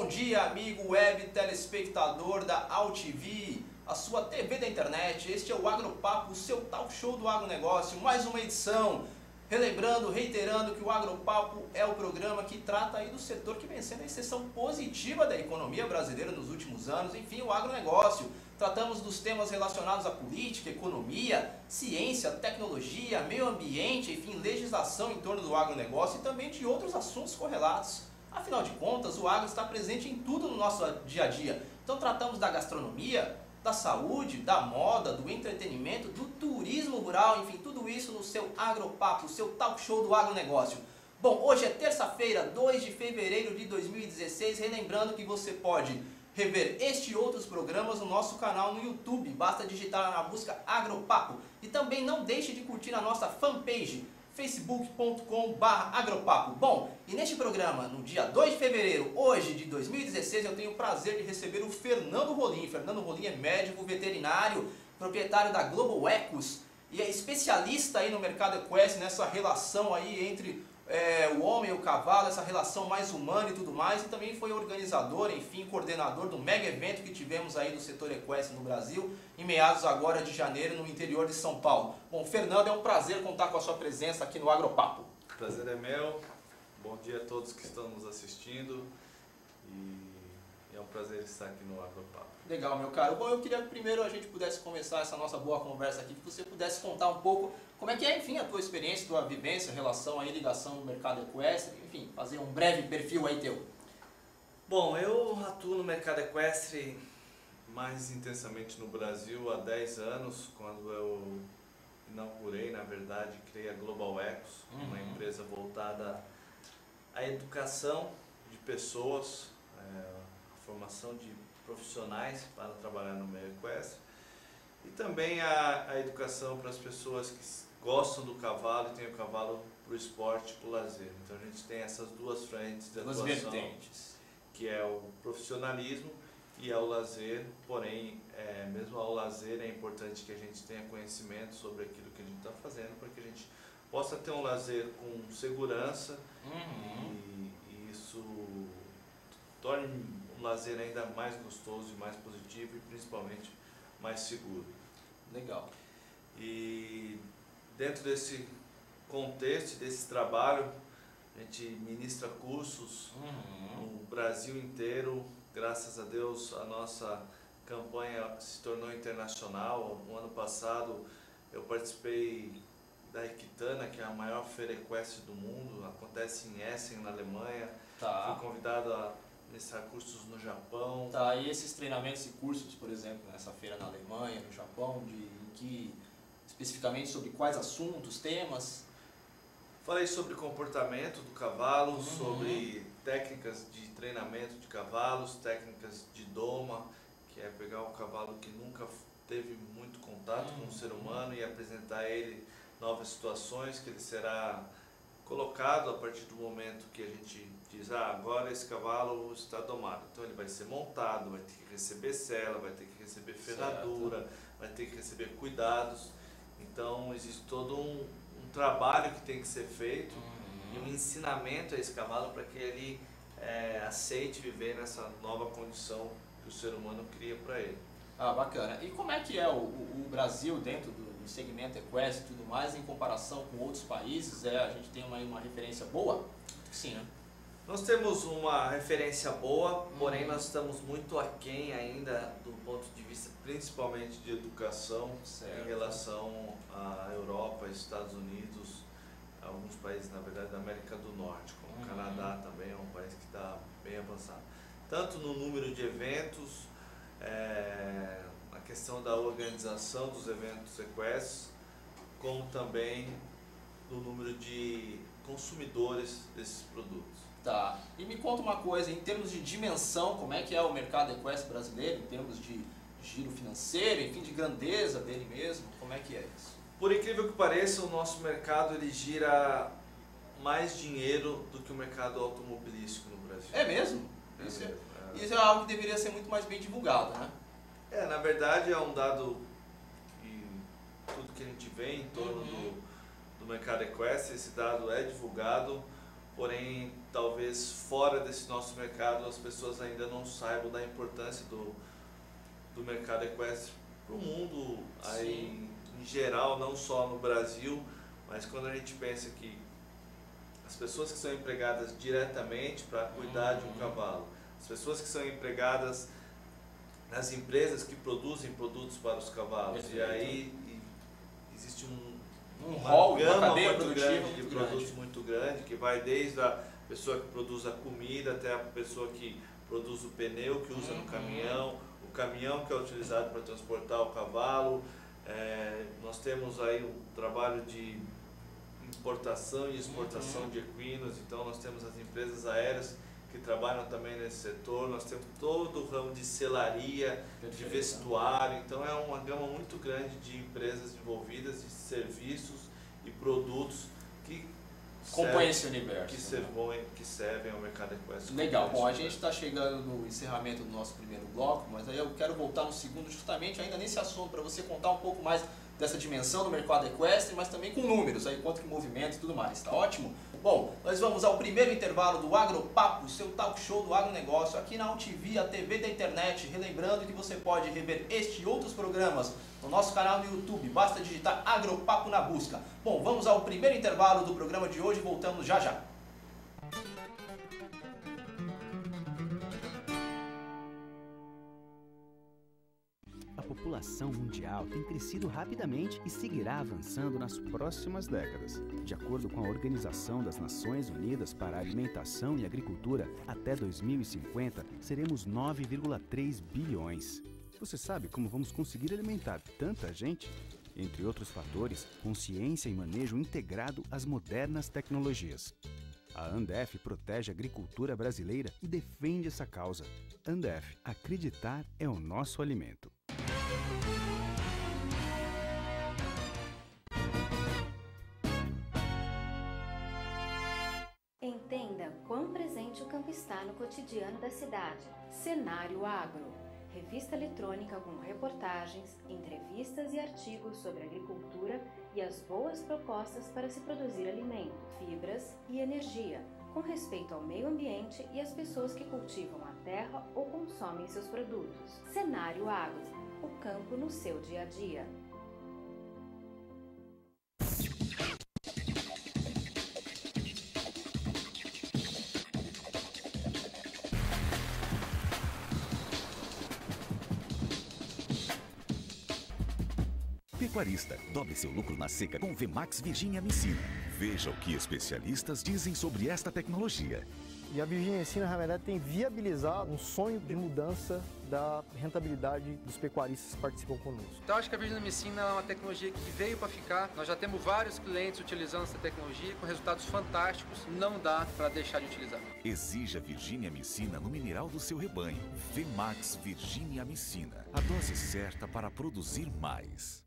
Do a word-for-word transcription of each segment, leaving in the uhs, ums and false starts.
dia, amigo web telespectador da AltV, a sua T V da internet. Este é o Agropapo, o seu talk show do agronegócio, mais uma edição. Relembrando, reiterando que o Agropapo é o programa que trata aí do setor que vem sendo a exceção positiva da economia brasileira nos últimos anos, enfim, o agronegócio. Tratamos dos temas relacionados à política, economia, ciência, tecnologia, meio ambiente, enfim, legislação em torno do agronegócio e também de outros assuntos correlatos. Afinal de contas, o agro está presente em tudo no nosso dia a dia. Então tratamos da gastronomia, da saúde, da moda, do entretenimento, do turismo rural, enfim, tudo isso no seu Agropapo, o seu talk show do agronegócio. Bom, hoje é terça-feira, dois de fevereiro de dois mil e dezesseis, relembrando que você pode rever este e outros programas no nosso canal no YouTube, basta digitar na busca Agropapo. E também não deixe de curtir a nossa fanpage, facebook ponto com barra agropapo. Bom, e neste programa, no dia dois de fevereiro, hoje de dois mil e dezesseis, eu tenho o prazer de receber o Fernando Rolim. Fernando Rolim é médico veterinário, proprietário da Global Ecos e é especialista aí no mercado equestre, nessa relação aí entre é, o homem e o cavalo, essa relação mais humana e tudo mais, e também foi organizador, enfim, coordenador do mega evento que tivemos aí do setor equestre no Brasil, em meados agora de janeiro, no interior de São Paulo. Bom, Fernando, é um prazer contar com a sua presença aqui no Agropapo. O prazer é meu, bom dia a todos que estão nos assistindo e é um prazer estar aqui no Agropapo. Legal, meu caro. Bom, eu queria que primeiro a gente pudesse começar essa nossa boa conversa aqui, que você pudesse contar um pouco como é que é, enfim, a tua experiência, tua vivência, relação aí, ligação no mercado equestre, enfim, fazer um breve perfil aí teu. Bom, eu atuo no mercado equestre mais intensamente no Brasil há dez anos, quando eu inaugurei, na verdade, criei a Global Ecos, uhum. uma empresa voltada à educação de pessoas, é, a formação de profissionais para trabalhar no meio equestre e também a, a educação para as pessoas que gostam do cavalo e têm o cavalo para o esporte e para o lazer. Então a gente tem essas duas frentes de atuação, vertentes, que é o profissionalismo e ao lazer, porém, é, mesmo ao lazer é importante que a gente tenha conhecimento sobre aquilo que a gente está fazendo para que a gente possa ter um lazer com segurança uhum. e, e isso torne um lazer ainda mais gostoso e mais positivo e principalmente mais seguro. Legal. E dentro desse contexto, desse trabalho, a gente ministra cursos uhum. no Brasil inteiro. Graças a Deus a nossa campanha se tornou internacional. No ano passado eu participei da Equitana, que é a maior feira equestre do mundo, acontece em Essen, na Alemanha. Tá. Fui convidado a ministrar cursos no Japão. Tá, e esses treinamentos e cursos, por exemplo, nessa feira na Alemanha, no Japão, de em que especificamente sobre quais assuntos, temas? Falei sobre comportamento do cavalo, uhum. sobre técnicas de treinamento de cavalos, técnicas de doma, que é pegar um cavalo que nunca teve muito contato uhum. com o ser humano e apresentar a ele novas situações, que ele será colocado a partir do momento que a gente diz, ah, agora esse cavalo está domado. Então ele vai ser montado, vai ter que receber sela, vai ter que receber ferradura, certo. vai ter que receber cuidados. Então existe todo um, um trabalho que tem que ser feito uhum. e um ensinamento a esse cavalo para que ele é, aceite viver nessa nova condição que o ser humano cria para ele. Ah, bacana. E como é que é o, o, o Brasil dentro do, do segmento equestre e tudo mais, em comparação com outros países? É, a gente tem uma, uma referência boa? Sim, né? Nós temos uma referência boa, porém nós estamos muito aquém ainda do ponto de vista principalmente de educação certo. Em relação à Europa, Estados Unidos, alguns países na verdade da América do Norte, como uhum. o Canadá também é um país que está bem avançado. Tanto no número de eventos, é, a questão da organização dos eventos equestres, como também no número de consumidores desses produtos. Tá, e me conta uma coisa, em termos de dimensão, como é que é o mercado equestre brasileiro, em termos de giro financeiro, enfim, de grandeza dele mesmo, como é que é isso? Por incrível que pareça, o nosso mercado ele gira mais dinheiro do que o mercado automobilístico no Brasil. É mesmo? É isso, mesmo é, é. isso é algo que deveria ser muito mais bem divulgado, né? É, na verdade é um dado que tudo que a gente vê em torno uhum. do, do mercado equestre, esse dado é divulgado, porém talvez fora desse nosso mercado as pessoas ainda não saibam da importância do, do mercado equestre para o mundo aí, em geral, não só no Brasil, mas quando a gente pensa que as pessoas que são empregadas diretamente para cuidar uhum. de um cavalo, as pessoas que são empregadas nas empresas que produzem produtos para os cavalos, Perfeito. e aí e, existe um, um uma rol, gama uma muito grande muito de grande. produtos muito grande, que vai desde a pessoa que produz a comida até a pessoa que produz o pneu que usa uhum. no caminhão, o caminhão que é utilizado para transportar o cavalo. É, nós temos aí um trabalho de importação e exportação uhum. de equinos, então nós temos as empresas aéreas que trabalham também nesse setor, nós temos todo o ramo de selaria, Perfeito. de vestuário, então é uma gama muito grande de empresas envolvidas, de serviços e produtos que compõem esse universo. Que, servem, que servem ao mercado equestre. Legal, bom, a gente está chegando no encerramento do nosso primeiro bloco, mas aí eu quero voltar no segundo justamente ainda nesse assunto, para você contar um pouco mais dessa dimensão do mercado equestre, mas também com números, aí quanto que movimento e tudo mais, tá ótimo? Bom, nós vamos ao primeiro intervalo do Agropapo, seu talk show do agronegócio, aqui na UltiVi, a T V da internet, relembrando que você pode rever este e outros programas no nosso canal no YouTube, basta digitar Agropapo na busca. Bom, vamos ao primeiro intervalo do programa de hoje, voltamos já já. A população mundial tem crescido rapidamente e seguirá avançando nas próximas décadas. De acordo com a Organização das Nações Unidas para a Alimentação e Agricultura, até dois mil e cinquenta seremos nove vírgula três bilhões. Você sabe como vamos conseguir alimentar tanta gente? Entre outros fatores, consciência e manejo integrado às modernas tecnologias. A Andef protege a agricultura brasileira e defende essa causa. Andef, acreditar é o nosso alimento. Entenda quão presente o campo está no cotidiano da cidade. Cenário Agro, revista eletrônica com reportagens, entrevistas e artigos sobre agricultura e as boas propostas para se produzir alimento, fibras e energia, com respeito ao meio ambiente e às pessoas que cultivam a terra ou consomem seus produtos. Cenário Agro, o campo no seu dia a dia. Pecuarista, dobre seu lucro na seca com Vemax Virginia Amicina. Veja o que especialistas dizem sobre esta tecnologia. E a Virginia Amicina, na verdade, tem viabilizado um sonho de mudança da rentabilidade dos pecuaristas que participam conosco. Então, acho que a Virginia Amicina é uma tecnologia que veio para ficar. Nós já temos vários clientes utilizando essa tecnologia com resultados fantásticos. Não dá para deixar de utilizar. Exija Virginia Amicina no mineral do seu rebanho. Vemax Virginia Amicina. A dose certa para produzir mais.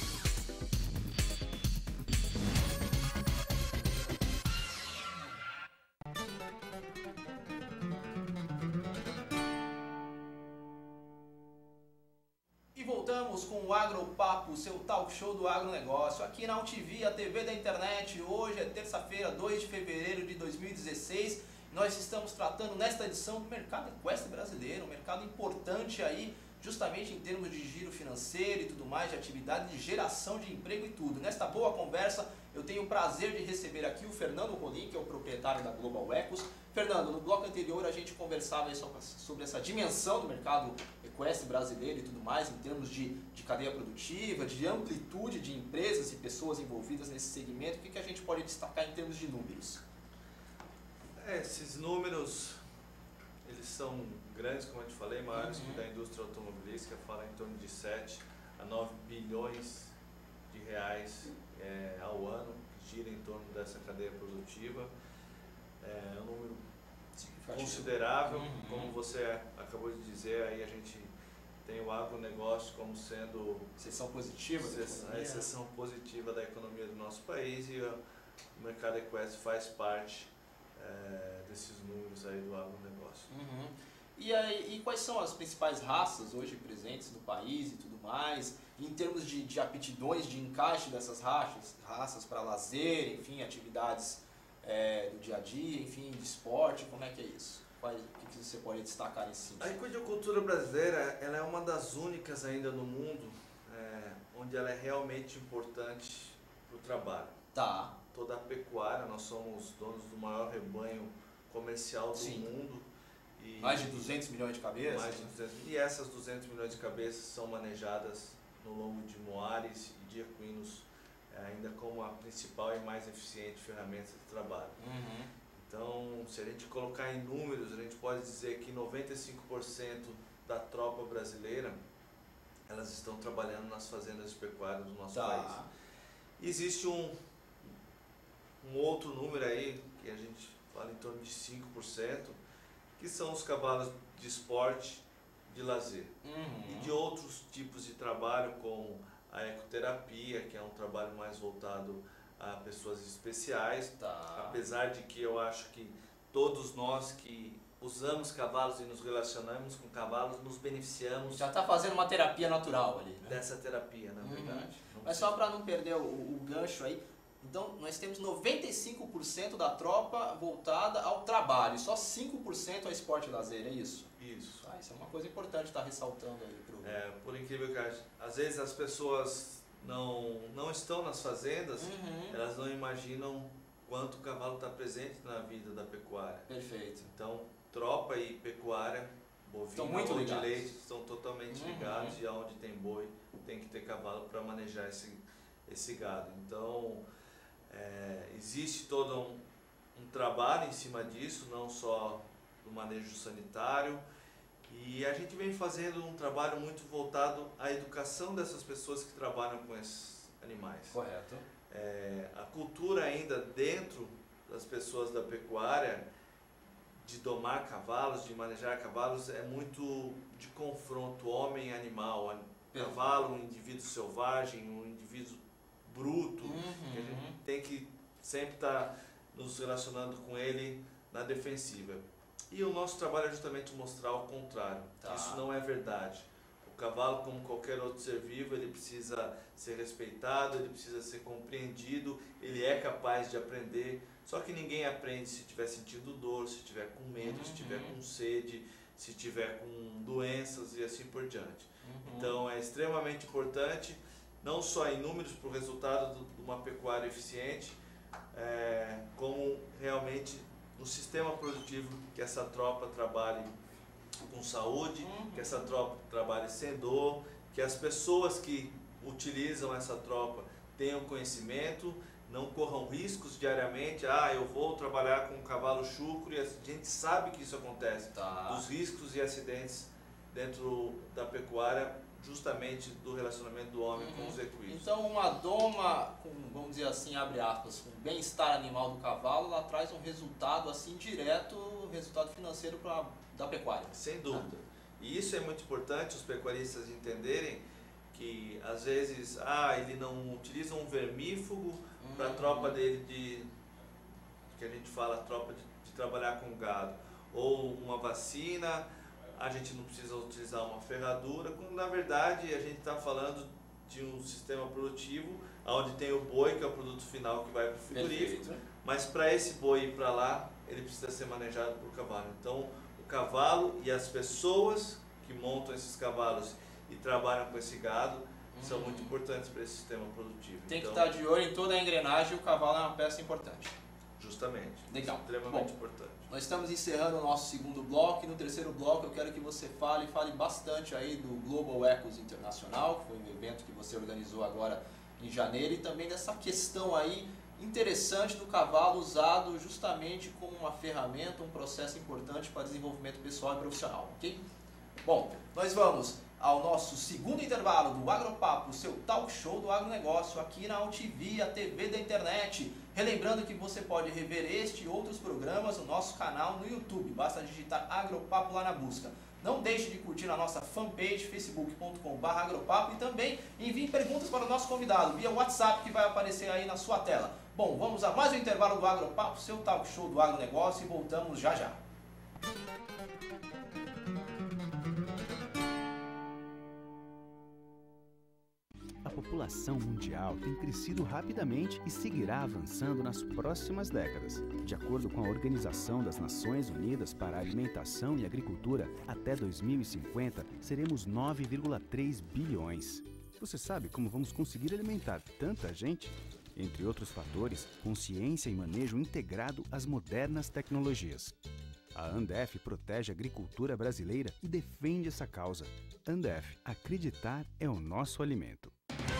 E voltamos com o Agropapo, seu talk show do agronegócio, aqui na UltiVi, a T V da internet. Hoje é terça-feira, dois de fevereiro de dois mil e dezesseis. Nós estamos tratando nesta edição do mercado equestre brasileiro, um mercado importante aí, justamente em termos de giro financeiro e tudo mais, de atividade de geração de emprego e tudo. Nesta boa conversa, eu tenho o prazer de receber aqui o Fernando Rolim, que é o proprietário da Global Ecos. Fernando, no bloco anterior a gente conversava aí sobre essa dimensão do mercado equestre brasileiro e tudo mais, em termos de, de cadeia produtiva, de amplitude de empresas e pessoas envolvidas nesse segmento. O que, que a gente pode destacar em termos de números? É, esses números, eles são grandes, como eu te falei, maiores uhum. que da indústria automobilística, fala em torno de sete a nove bilhões de reais é, ao ano, que gira em torno dessa cadeia produtiva. É um número considerável, uhum. como você acabou de dizer, aí a gente tem o agronegócio como sendo exceção positiva, a exceção positiva da economia do nosso país, e o mercado equestre faz parte é, desses números aí do agronegócio. Uhum. E, aí, e quais são as principais raças hoje presentes no país e tudo mais, em termos de, de aptidões, de encaixe dessas raças, raças para lazer, enfim, atividades é, do dia a dia, enfim, de esporte, como é que é isso? Qual, o que você pode destacar nesse sentido? A equicultura brasileira, ela é uma das únicas ainda no mundo é, onde ela é realmente importante para o trabalho. Tá. Toda a pecuária, nós somos donos do maior rebanho comercial do Sim. mundo. E Mais de duzentos milhões de cabeças? Mais de duzentos, e essas duzentos milhões de cabeças são manejadas no lombo de moares e de equinos, ainda como a principal e mais eficiente ferramenta de trabalho. Uhum. Então, se a gente colocar em números, a gente pode dizer que noventa e cinco por cento da tropa brasileira, elas estão trabalhando nas fazendas de pecuária do nosso tá. país. Existe um, um outro número aí, que a gente fala em torno de cinco por cento, que são os cavalos de esporte, de lazer. Uhum. E de outros tipos de trabalho, como a ecoterapia, que é um trabalho mais voltado a pessoas especiais. Tá. Apesar de que eu acho que todos nós que usamos cavalos e nos relacionamos com cavalos, nos beneficiamos Já está fazendo uma terapia natural ali, né? dessa terapia, na Uhum. verdade. Não Mas só para não perder o, o gancho aí, então nós temos noventa e cinco por cento da tropa voltada ao trabalho, só cinco por cento ao esporte e lazer, é isso? Isso. Ah, isso é uma coisa importante estar ressaltando aí pro... É, por incrível que ache, às vezes as pessoas não, não estão nas fazendas, Uhum. elas não imaginam quanto o cavalo está presente na vida da pecuária. Perfeito. Então, tropa e pecuária, Estão bovina muito ou de ligados. leite, estão totalmente Uhum. ligados, e aonde tem boi tem que ter cavalo para manejar esse, esse gado. Então, é, existe todo um, um trabalho em cima disso, não só do manejo sanitário, e a gente vem fazendo um trabalho muito voltado à educação dessas pessoas que trabalham com esses animais. Correto. É, a cultura ainda dentro das pessoas da pecuária de domar cavalos, de manejar cavalos, é muito de confronto homem-animal. Cavalo, um indivíduo selvagem, um indivíduo bruto, Uhum. que a gente tem que sempre estar nos relacionando com ele na defensiva. E o nosso trabalho é justamente mostrar o contrário, Tá. que isso não é verdade. O cavalo, como qualquer outro ser vivo, ele precisa ser respeitado, ele precisa ser compreendido, ele é capaz de aprender, só que ninguém aprende se estiver sentindo dor, se estiver com medo, Uhum. se estiver com sede, se estiver com doenças e assim por diante. Uhum. Então é extremamente importante, não só em números para o resultado do- de uma pecuária eficiente, é, como realmente no sistema produtivo, que essa tropa trabalhe com saúde, Uhum. que essa tropa trabalhe sem dor, que as pessoas que utilizam essa tropa tenham conhecimento, não corram riscos diariamente. Ah, eu vou trabalhar com um cavalo chucro, e a gente sabe que isso acontece. Tá. Dos riscos e acidentes dentro da pecuária, justamente do relacionamento do homem com os equinos. Então uma doma com, vamos dizer assim, abre aspas, com bem-estar animal do cavalo, ela traz um resultado assim direto, resultado financeiro pra, da pecuária. Sem dúvida. E isso é muito importante os pecuaristas entenderem que às vezes, ah, ele não utiliza um vermífugo para a Uhum. tropa dele de, que a gente fala, tropa de, de trabalhar com gado, ou uma vacina, a gente não precisa utilizar uma ferradura, quando na verdade a gente está falando de um sistema produtivo onde tem o boi, que é o produto final que vai para o frigorífico, Perfeito. mas para esse boi ir para lá, ele precisa ser manejado por cavalo. Então, o cavalo e as pessoas que montam esses cavalos e trabalham com esse gado são Uhum. muito importantes para esse sistema produtivo. Tem que Então, estar de olho em toda a engrenagem e o cavalo é uma peça importante. justamente. Legal. Extremamente Bom, importante. Nós estamos encerrando o nosso segundo bloco e no terceiro bloco eu quero que você fale, fale bastante aí do Global Ecos Internacional, que foi um evento que você organizou agora em janeiro, e também dessa questão aí interessante do cavalo usado justamente como uma ferramenta, um processo importante para desenvolvimento pessoal e profissional, ok? Bom, nós vamos ao nosso segundo intervalo do Agropapo, o seu talk show do agronegócio aqui na Altivia, a T V da internet. Relembrando que você pode rever este e outros programas no nosso canal no YouTube, basta digitar Agropapo lá na busca. Não deixe de curtir a nossa fanpage facebook ponto com barra agropapo e também envie perguntas para o nosso convidado via WhatsApp que vai aparecer aí na sua tela. Bom, vamos a mais um intervalo do Agropapo, seu talk show do agronegócio, e voltamos já já. A população mundial tem crescido rapidamente e seguirá avançando nas próximas décadas. De acordo com a Organização das Nações Unidas para a Alimentação e Agricultura, até dois mil e cinquenta seremos nove vírgula três bilhões. Você sabe como vamos conseguir alimentar tanta gente? Entre outros fatores, consciência e manejo integrado às modernas tecnologias. A Andef protege a agricultura brasileira e defende essa causa. Andef, acreditar é o nosso alimento.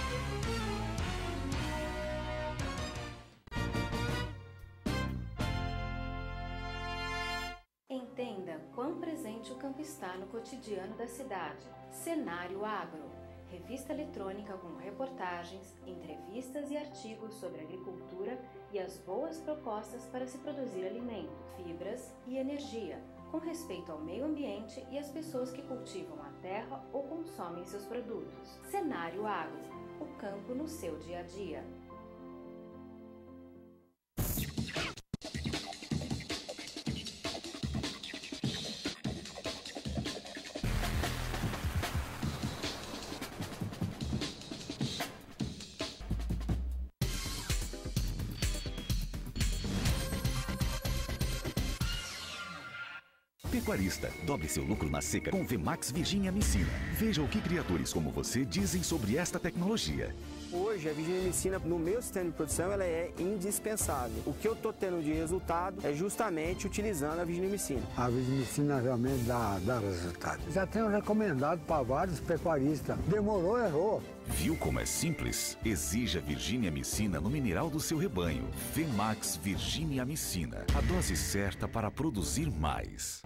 Entenda quão presente o campo está no cotidiano da cidade. Cenário Agro, revista eletrônica com reportagens, entrevistas e artigos sobre agricultura e as boas propostas para se produzir alimento, fibras e energia, com respeito ao meio ambiente e às pessoas que cultivam a terra ou consomem seus produtos. Cenário Agro, o campo no seu dia a dia. Pecuarista, dobre seu lucro na seca com Vemax Virginia Amicina. Veja o que criadores como você dizem sobre esta tecnologia. Hoje, a Virginia Amicina, no meu sistema de produção, ela é indispensável. O que eu estou tendo de resultado é justamente utilizando a Virginia Amicina. A Virginia Amicina realmente dá, dá resultado. Já tenho recomendado para vários pecuaristas. Demorou, errou. Viu como é simples? Exija Virginia Amicina no mineral do seu rebanho. Vemax Virginia Amicina. A dose certa para produzir mais.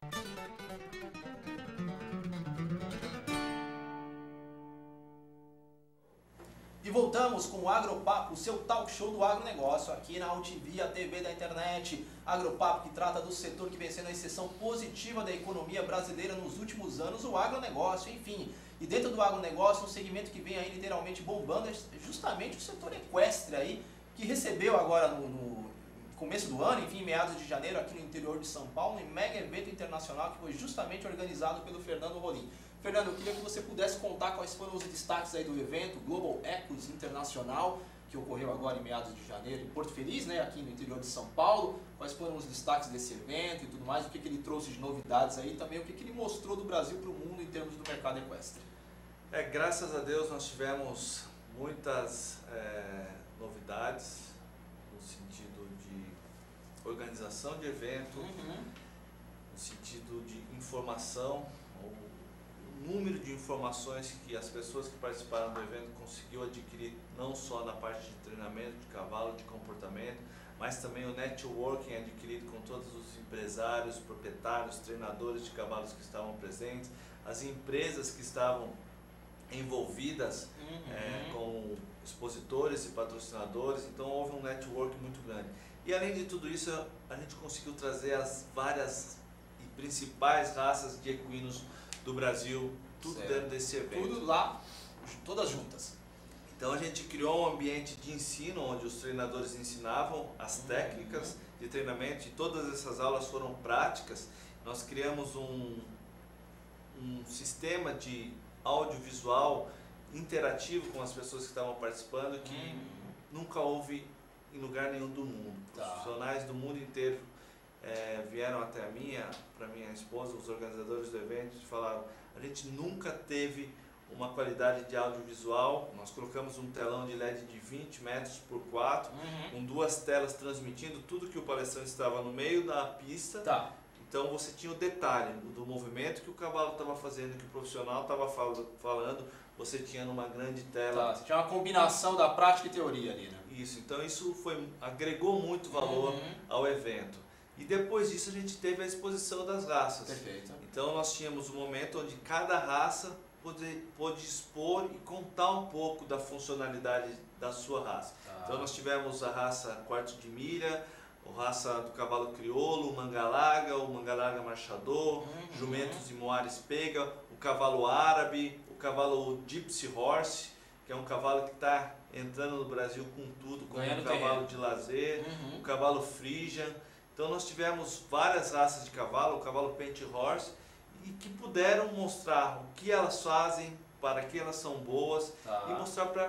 E voltamos com o Agropapo, o seu talk show do agronegócio, aqui na AltV, a T V da internet. Agropapo que trata do setor que vem sendo a exceção positiva da economia brasileira nos últimos anos, o agronegócio, enfim. E dentro do agronegócio, um segmento que vem aí literalmente bombando é justamente o setor equestre aí, que recebeu agora no, no começo do ano, enfim, em meados de janeiro, aqui no interior de São Paulo, um mega evento internacional que foi justamente organizado pelo Fernando Rolim. Fernando, eu queria que você pudesse contar quais foram os destaques aí do evento Global Equus Internacional, que ocorreu agora em meados de janeiro em Porto Feliz, né, aqui no interior de São Paulo. Quais foram os destaques desse evento e tudo mais, o que, que ele trouxe de novidades aí, e também o que, que ele mostrou do Brasil para o mundo em termos do mercado equestre. É, graças a Deus nós tivemos muitas é, novidades no sentido de organização de evento, uhum. no sentido de informação, o número de informações que as pessoas que participaram do evento conseguiu adquirir, não só na parte de treinamento de cavalo, de comportamento, mas também o networking adquirido com todos os empresários, proprietários, treinadores de cavalos que estavam presentes, as empresas que estavam envolvidas uhum. é, com expositores e patrocinadores, então houve um network muito grande. E além de tudo isso, a gente conseguiu trazer as várias e principais raças de equinos do Brasil, tudo certo. Dentro desse evento. Tudo lá, todas juntas. Então a gente criou um ambiente de ensino, onde os treinadores ensinavam as uhum. técnicas de treinamento, e todas essas aulas foram práticas. Nós criamos um, um sistema de audiovisual interativo com as pessoas que estavam participando, que uhum. nunca houve em lugar nenhum do mundo. Tá. Profissionais do mundo inteiro é, vieram até a minha, para minha esposa, os organizadores do evento, e falaram: a gente nunca teve uma qualidade de audiovisual. Nós colocamos um telão de L E D de vinte metros por quatro, uhum. com duas telas transmitindo tudo que o palestrante estava no meio da pista. Tá. Então você tinha o detalhe do movimento que o cavalo estava fazendo, que o profissional estava falando, você tinha numa grande tela. Tá, você tinha uma combinação da prática e teoria ali, né? Isso, então isso foi, agregou muito valor uhum. ao evento. E depois disso a gente teve a exposição das raças. Perfeito. Então nós tínhamos um momento onde cada raça pôde, pôde expor e contar um pouco da funcionalidade da sua raça. Tá. Então nós tivemos a raça quarto de milha, a raça do cavalo crioulo, o manga-larga, o manga-larga marchador, uhum. jumentos e moares pega, o cavalo árabe, o cavalo gypsy horse, que é um cavalo que está entrando no Brasil com tudo, como um cavalo de lazer, uhum. o cavalo Friesian. Então nós tivemos várias raças de cavalo, o cavalo paint horse, e que puderam mostrar o que elas fazem, para que elas são boas, tá. e mostrar para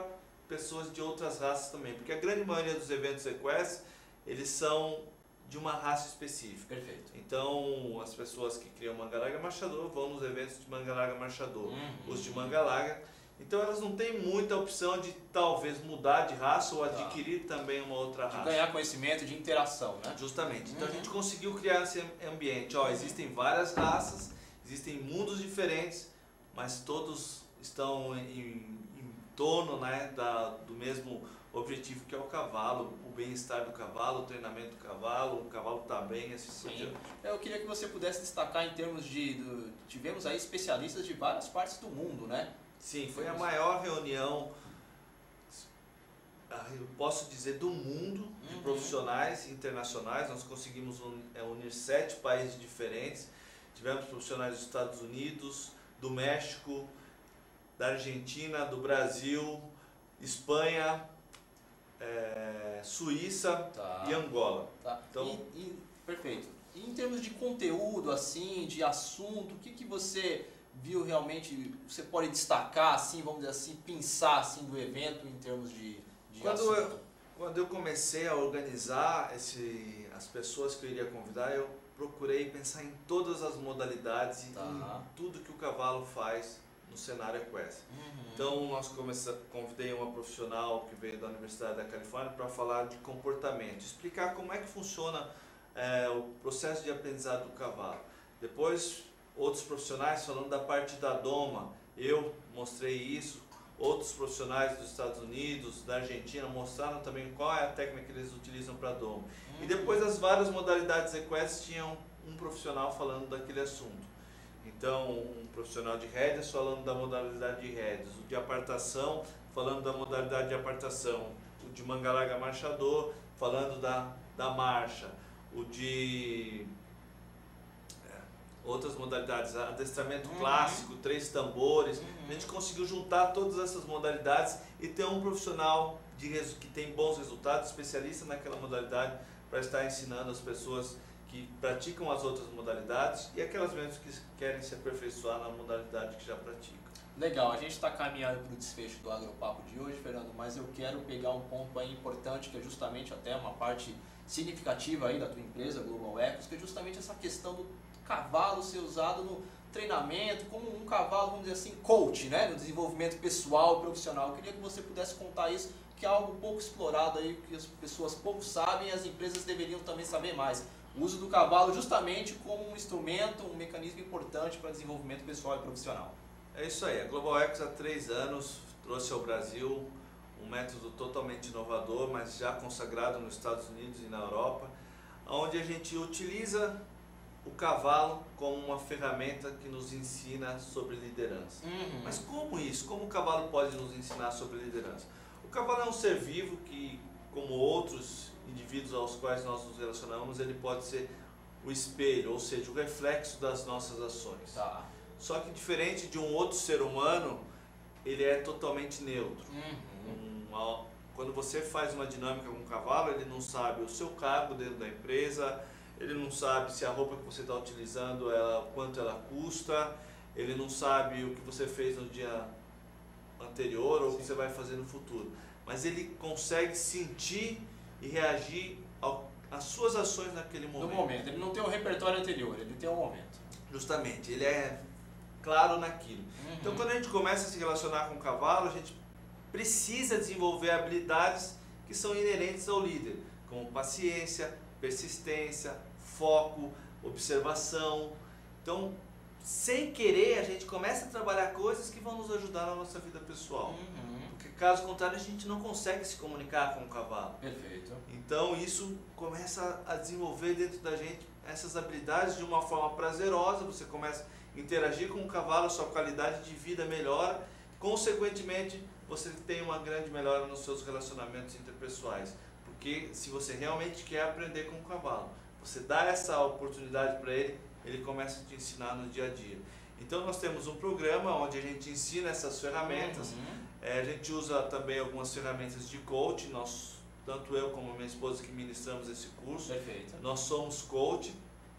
pessoas de outras raças também, porque a grande maioria dos eventos equestres, eles são de uma raça específica. Perfeito. Então, as pessoas que criam manga larga marchador vão nos eventos de manga larga marchador, Uhum. os de manga larga. Então, elas não têm muita opção de talvez mudar de raça ou Tá. adquirir também uma outra De raça. ganhar conhecimento, de interação, né? Justamente. Então, Uhum. a gente conseguiu criar esse ambiente. Ó, existem várias raças, existem mundos diferentes, mas todos estão em, em torno, né, da, do mesmo objetivo, que é o cavalo, o bem-estar do cavalo, o treinamento do cavalo, o cavalo está bem, assim por Sim. diante. Eu queria que você pudesse destacar em termos de... Do, tivemos aí especialistas de várias partes do mundo, né? Sim, foi a maior reunião, ah, eu posso dizer, do mundo, de Uhum. profissionais internacionais. Nós conseguimos un- é, unir sete países diferentes. Tivemos profissionais dos Estados Unidos, do México, da Argentina, do Brasil, Espanha, é, Suíça Tá. e Angola. Tá. Então- E- e- perfeito. E em termos de conteúdo, assim, de assunto, o que, que você viu realmente, você pode destacar, assim, vamos dizer assim, pensar assim, do evento em termos de, de Quando assunto? eu, quando eu comecei a organizar esse, as pessoas que eu iria convidar, eu procurei pensar em todas as modalidades e Tá. em tudo que o cavalo faz no cenário equestre. Uhum. Então, nós começa, convidei uma profissional que veio da Universidade da Califórnia para falar de comportamento, explicar como é que funciona é, o processo de aprendizado do cavalo. Depois, outros profissionais falando da parte da doma, eu mostrei isso, outros profissionais dos Estados Unidos, da Argentina, mostraram também qual é a técnica que eles utilizam para doma. E depois, as várias modalidades equestres tinham um profissional falando daquele assunto. Então, um profissional de rédeas falando da modalidade de rédeas, o de apartação falando da modalidade de apartação, o de manga larga marchador falando da, da marcha, o de é, outras modalidades, adestramento Uhum. clássico, três tambores. Uhum. A gente conseguiu juntar todas essas modalidades e ter um profissional de, resu- que tem bons resultados, especialista naquela modalidade, para estar ensinando as pessoas que praticam as outras modalidades e aquelas mesmas que querem se aperfeiçoar na modalidade que já praticam. Legal, a gente está caminhando para o desfecho do Agropapo de hoje, Fernando, mas eu quero pegar um ponto aí importante, que é justamente até uma parte significativa aí da tua empresa, Global Ecos, que é justamente essa questão do cavalo ser usado no treinamento, como um cavalo, vamos dizer assim, coach, né, no desenvolvimento pessoal, profissional. Eu queria que você pudesse contar isso, que é algo pouco explorado aí, que as pessoas pouco sabem e as empresas deveriam também saber mais. O uso do cavalo justamente como um instrumento, um mecanismo importante para desenvolvimento pessoal e profissional. É isso aí, a Global Ecos há três anos trouxe ao Brasil um método totalmente inovador, mas já consagrado nos Estados Unidos e na Europa, onde a gente utiliza o cavalo como uma ferramenta que nos ensina sobre liderança. Uhum. Mas como isso? Como o cavalo pode nos ensinar sobre liderança? O cavalo é um ser vivo que, como outros indivíduos aos quais nós nos relacionamos, ele pode ser o espelho, ou seja, o reflexo das nossas ações. Tá. Só que diferente de um outro ser humano, ele é totalmente neutro. Uhum. Um, a- quando você faz uma dinâmica com o cavalo, ele não sabe o seu cargo dentro da empresa, ele não sabe se a roupa que você está utilizando, ela, quanto ela custa, ele não sabe o que você fez no dia anterior ou o que você vai fazer no futuro. Mas ele consegue sentir e reagir ao, às suas ações naquele No momento. momento, ele não tem o repertório anterior, ele tem o momento. Justamente, ele é claro naquilo. Uhum. Então, quando a gente começa a se relacionar com o cavalo, a gente precisa desenvolver habilidades que são inerentes ao líder, como paciência, persistência, foco, observação. Então, sem querer, a gente começa a trabalhar coisas que vão nos ajudar na nossa vida pessoal. Uhum. Porque, caso contrário, a gente não consegue se comunicar com o cavalo. Perfeito. Então, isso começa a desenvolver dentro da gente essas habilidades de uma forma prazerosa. Você começa a interagir com o cavalo, a sua qualidade de vida melhora. Consequentemente, você tem uma grande melhora nos seus relacionamentos interpessoais. Porque se você realmente quer aprender com o cavalo, você dá essa oportunidade para ele, ele começa a te ensinar no dia a dia. Então, nós temos um programa onde a gente ensina essas ferramentas. Uhum. É, a gente usa também algumas ferramentas de coach, nós, tanto eu como minha esposa que ministramos esse curso, Perfeito. nós somos coach,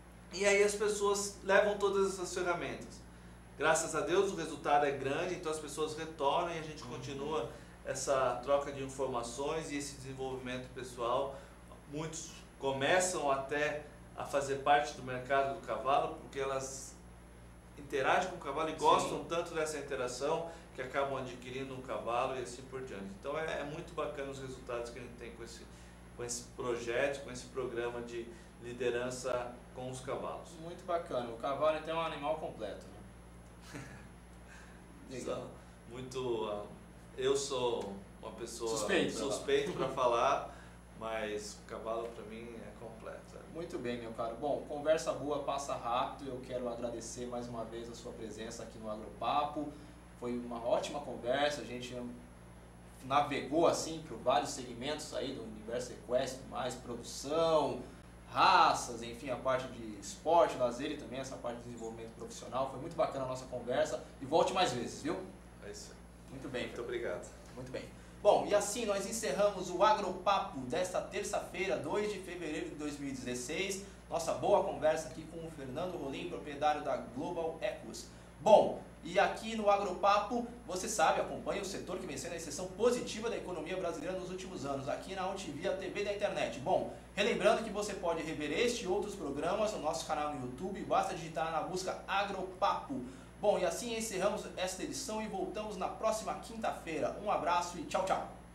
e aí as pessoas levam todas essas ferramentas. Graças a Deus o resultado é grande, então as pessoas retornam e a gente Uhum. continua essa troca de informações e esse desenvolvimento pessoal. Muitos começam até a fazer parte do mercado do cavalo porque elas interagem com o cavalo e gostam Sim. tanto dessa interação que acabam adquirindo um cavalo e assim por diante. Então é, é muito bacana os resultados que a gente tem com esse, com esse projeto, com esse programa de liderança com os cavalos. Muito bacana. O cavalo então é um animal completo, né? Legal. Muito... Uh, eu sou uma pessoa suspeito, suspeito para falar, mas o cavalo para mim é completo. Muito bem, meu caro. Bom, conversa boa passa rápido. Eu quero agradecer mais uma vez a sua presença aqui no Agropapo. Foi uma ótima conversa. A gente navegou assim por vários segmentos aí do universo equestre, mais produção, raças, enfim, a parte de esporte, lazer e também essa parte de desenvolvimento profissional. Foi muito bacana a nossa conversa e volte mais vezes, viu? É isso. Muito bem. Muito obrigado. Muito bem. Bom, e assim nós encerramos o Agropapo desta terça-feira, dois de fevereiro de dois mil e dezesseis. Nossa boa conversa aqui com o Fernando Rolim, proprietário da Global Equus. Bom, e aqui no Agropapo, você sabe, acompanha o setor que vem sendo a exceção positiva da economia brasileira nos últimos anos, aqui na Altivia T V da internet. Bom, relembrando que você pode rever este e outros programas no nosso canal no YouTube, basta digitar na busca Agropapo. Bom, e assim encerramos esta edição e voltamos na próxima quinta-feira. Um abraço e tchau, tchau!